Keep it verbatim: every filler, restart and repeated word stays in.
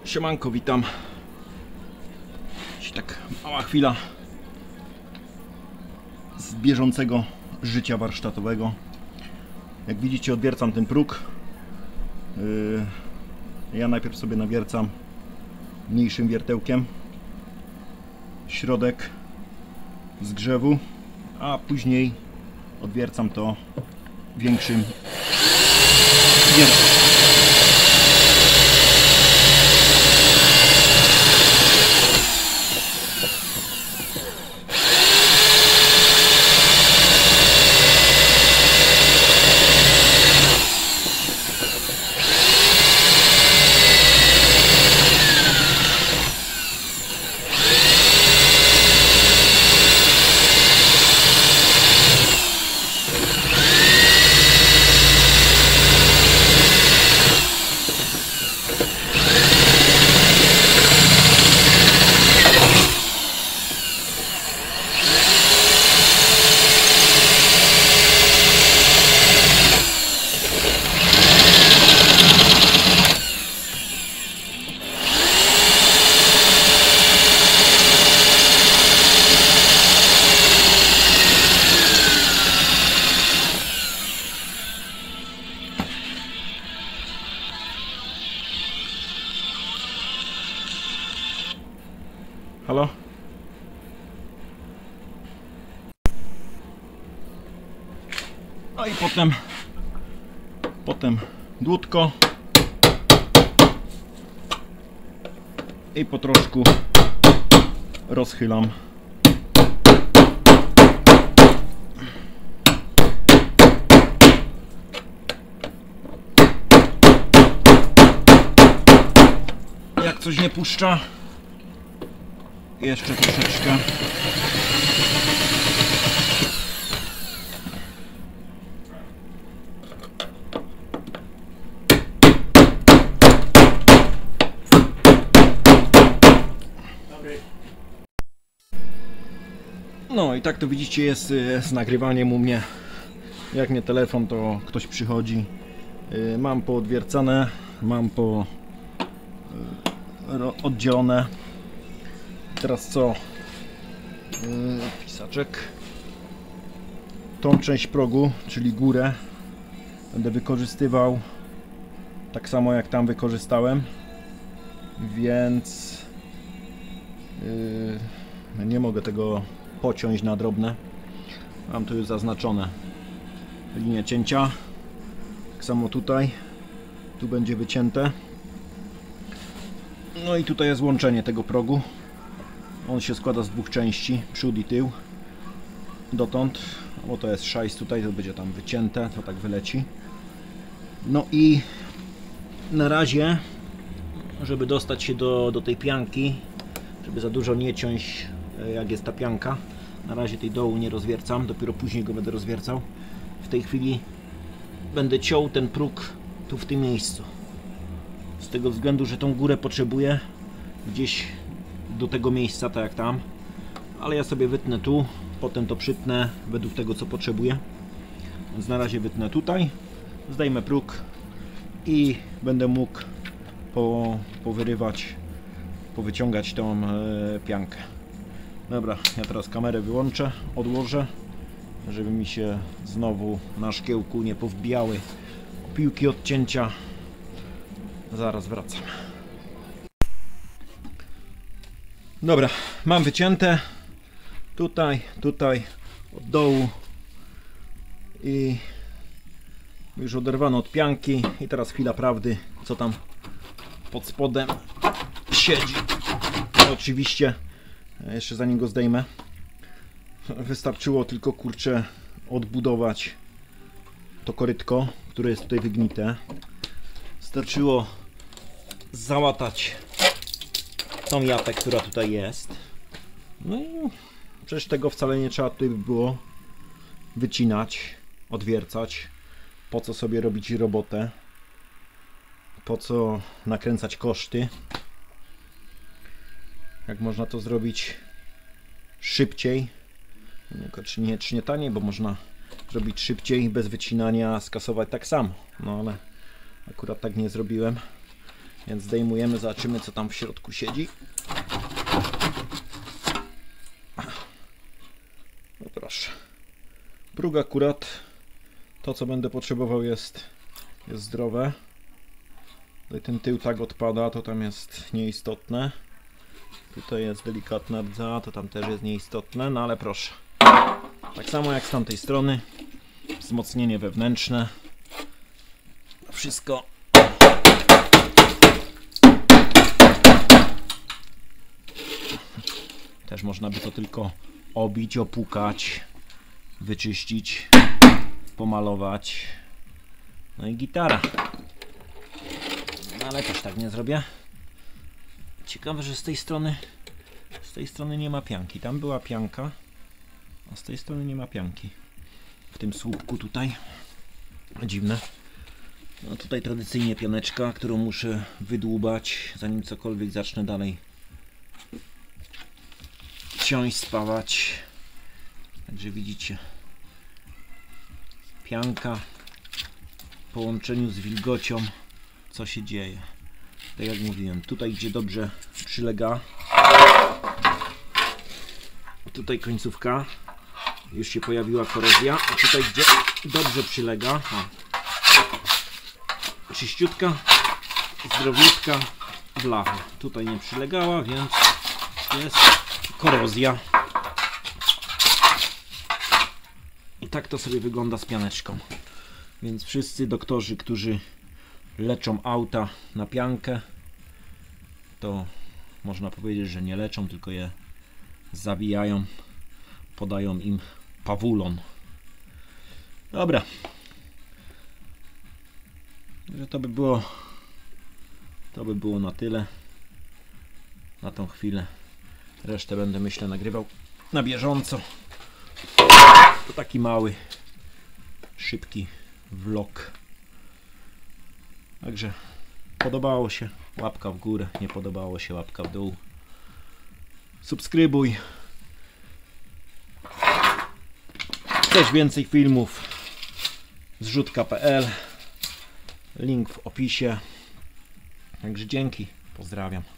Siemanko, witam. Dziś tak mała chwila z bieżącego życia warsztatowego. Jak widzicie, odwiercam ten próg. Ja najpierw sobie nawiercam mniejszym wiertełkiem środek zgrzewu, a później odwiercam to większym wiertełkiem. Halo? A i potem potem dłutko i po troszku rozchylam. Jak coś nie puszcza, jeszcze troszeczkę. No i tak to widzicie, jest z nagrywaniem u mnie. Jak nie telefon, to ktoś przychodzi. Mam poodwiercane, mam po oddzielone. Teraz co? Yy, pisaczek. Tą część progu, czyli górę, będę wykorzystywał tak samo jak tam wykorzystałem, więc yy, nie mogę tego pociąć na drobne. Mam tu już zaznaczone linię cięcia. Tak samo tutaj. Tu będzie wycięte. No i tutaj jest łączenie tego progu. On się składa z dwóch części, przód i tył. Dotąd, bo to jest szajs tutaj, to będzie tam wycięte, to tak wyleci. No i na razie, żeby dostać się do, do tej pianki, żeby za dużo nie ciąć, jak jest ta pianka, na razie tej dołu nie rozwiercam, dopiero później go będę rozwiercał. W tej chwili będę ciął ten próg tu w tym miejscu. Z tego względu, że tą górę potrzebuję gdzieś do tego miejsca, tak jak tam, ale ja sobie wytnę tu, potem to przytnę według tego, co potrzebuję, więc na razie wytnę tutaj, zdejmę próg i będę mógł po, powyrywać, powyciągać tą e, piankę. Dobra, ja teraz kamerę wyłączę, odłożę, żeby mi się znowu na szkiełku nie powbijały piłki od cięcia. Zaraz wracam. Dobra, mam wycięte tutaj, tutaj, od dołu i już oderwano od pianki i teraz chwila prawdy, co tam pod spodem siedzi. Oczywiście, jeszcze zanim go zdejmę, wystarczyło tylko, kurczę, odbudować to korytko, które jest tutaj wygnite. Wystarczyło załatać tą japę, która tutaj jest. No i przecież tego wcale nie trzeba tutaj by było wycinać, odwiercać. Po co sobie robić robotę? Po co nakręcać koszty? Jak można to zrobić szybciej? Czy nie, czy nie taniej, bo można zrobić szybciej, bez wycinania, skasować tak samo. No ale akurat tak nie zrobiłem. Więc zdejmujemy, zobaczymy co tam w środku siedzi. No proszę. Próg akurat, to co będę potrzebował jest, jest zdrowe. Tutaj ten tył tak odpada, to tam jest nieistotne. Tutaj jest delikatna rdza, to tam też jest nieistotne, no ale proszę. Tak samo jak z tamtej strony. Wzmocnienie wewnętrzne. Wszystko. Też można by to tylko obić, opłukać, wyczyścić, pomalować. No i gitara. No ale też tak nie zrobię. Ciekawe, że z tej strony z tej strony nie ma pianki. Tam była pianka, a z tej strony nie ma pianki. W tym słupku tutaj. Dziwne. No tutaj tradycyjnie pianeczka, którą muszę wydłubać, zanim cokolwiek zacznę dalej ciąć, spawać. Także widzicie, pianka w połączeniu z wilgocią, co się dzieje. Tak jak mówiłem, tutaj gdzie dobrze przylega, tutaj końcówka, już się pojawiła korozja, a tutaj gdzie dobrze przylega, o, czyściutka, zdrowiutka blacha. Tutaj nie przylegała, więc jest korozja. I tak to sobie wygląda z pianeczką. Więc wszyscy doktorzy, którzy leczą auta na piankę, to można powiedzieć, że nie leczą, tylko je zawijają, podają im pawulon. Dobra. To by było to by było na tyle na tą chwilę. Resztę będę, myślę, nagrywał na bieżąco. To taki mały, szybki vlog. Także podobało się, łapka w górę, nie podobało się, łapka w dół. Subskrybuj. Chcesz więcej filmów? zrzut kropka p l. Link w opisie. Także dzięki, pozdrawiam.